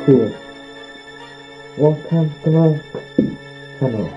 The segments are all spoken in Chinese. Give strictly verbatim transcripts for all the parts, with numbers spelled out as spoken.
cool. Welcome to my channel.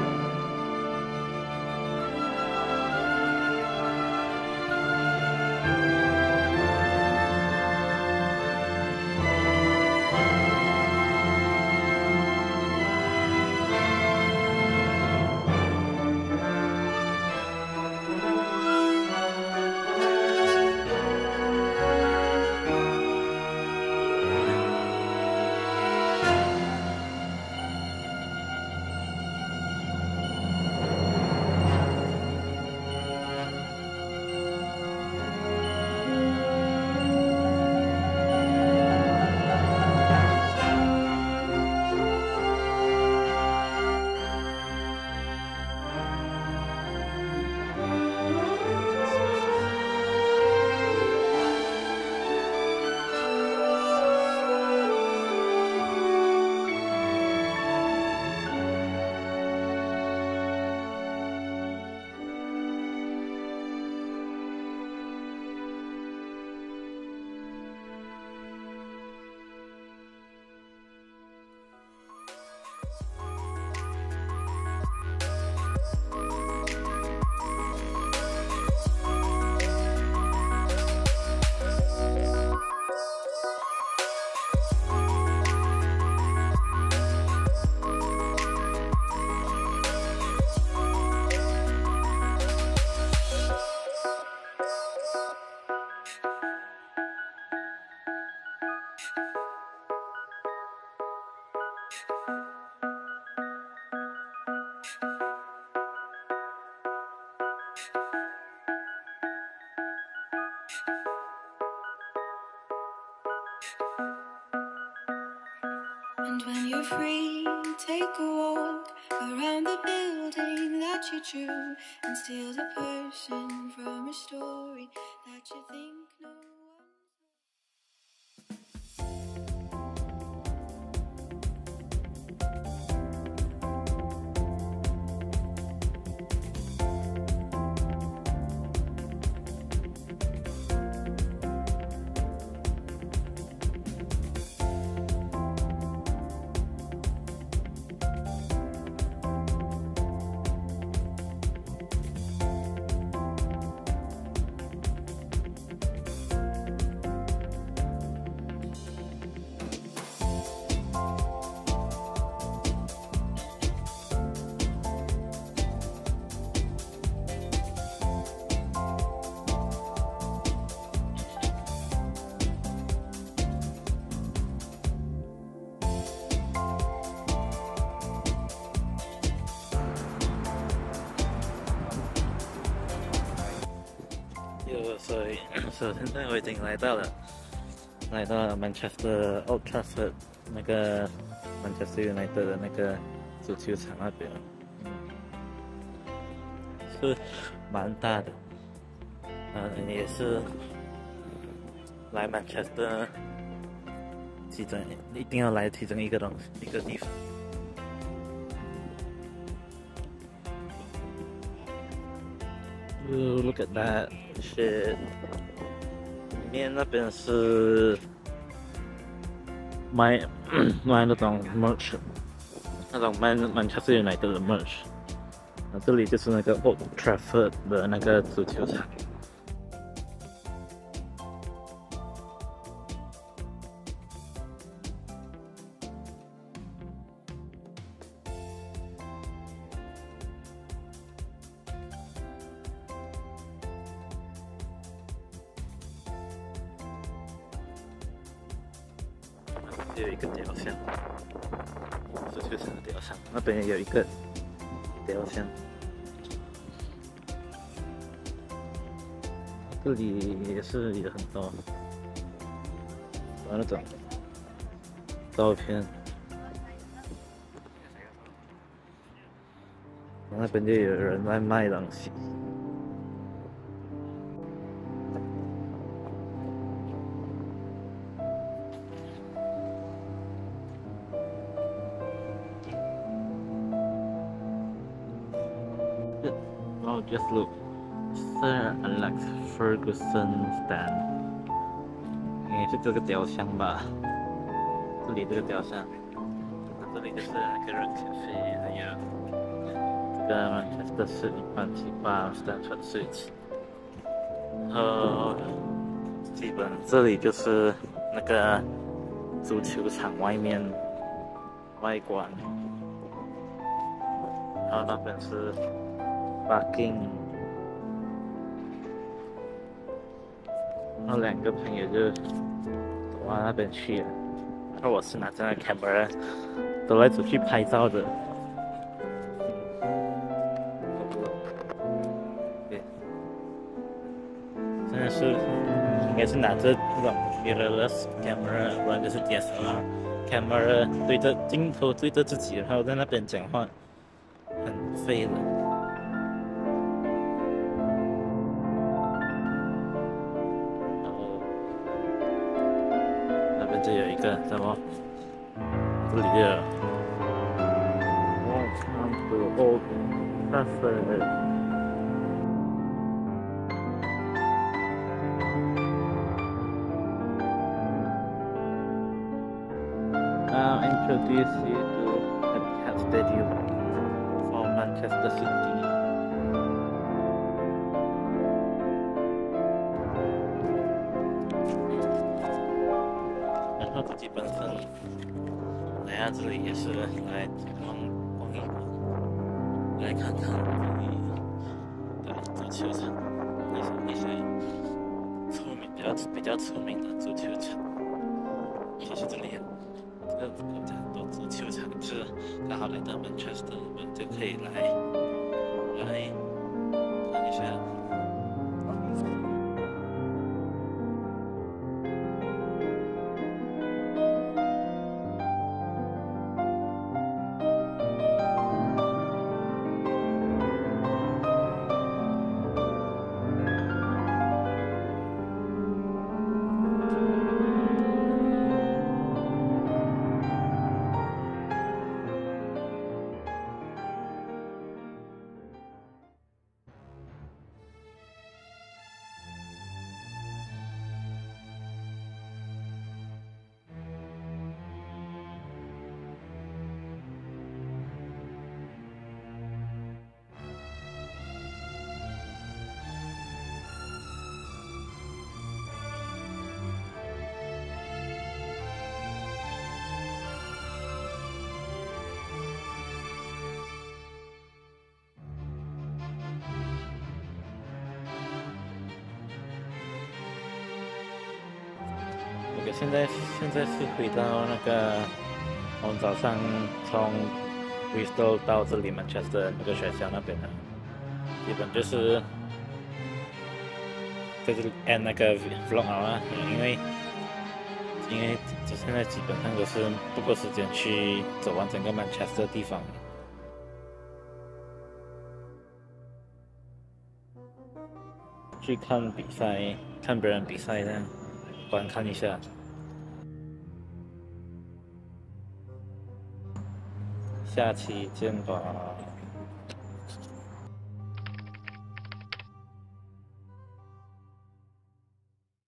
And when you're free, take a walk around the building that you drew, and steal the person from a story that you think no one. 所以，所以现在我已经来到了，来到了 Manchester Old Trafford 那个 Manchester United 的那个足球场那边，是蛮大的，嗯、呃，也是来 Manchester 其中一定要来其中一个东西一个地方。 Ooh, look at that shit！ 里面那边是卖卖那种 merch， 那种卖 Manchester United 的 merch。那这里就是那个 Old Trafford 的那个足球场。有一个雕像，足球场的雕像，那边也有一个雕像。这里也是有很多，有那种照片。那边就有人在卖东西。 Oh, just look, Sir Alex Ferguson stand， 应该是这个雕像吧。 这里这个雕像，这里就是那个人咖啡，还有这个曼彻斯特市一般七八 Stanford Suites， 然后基本这里就是那个足球场外面外观，然后那边是 parking。 然后两个朋友就走到那边去了，然后我是拿着那 camera 走来走去拍照的。对，真的是应该是拿着这种 mirrorless camera， 不然就是 D S L R camera 对着镜头对着自己，然后在那边讲话，很废了。这有一个什么？这里就有 Old Trafford。Now introduce you to Etihad Stadium for Manchester City。然后自己本身来到这里也是来逛逛一逛，来看看这里的足球场，一些一些出名比较比较出名的足球场。其实这里这个国家很多足球场，就是刚好来到 Manchester， 我们就可以来来看一下。OK， 现在现在是回到那个我们早上从 Bristol 到这里 Manchester 那个学校那边的，基本就是在这里 end 那个 vlog 啊，因为因为现在基本上都是不够时间去走完整个 Manchester 的地方。去看比赛，看别人比赛这样，观看一下。下期见吧。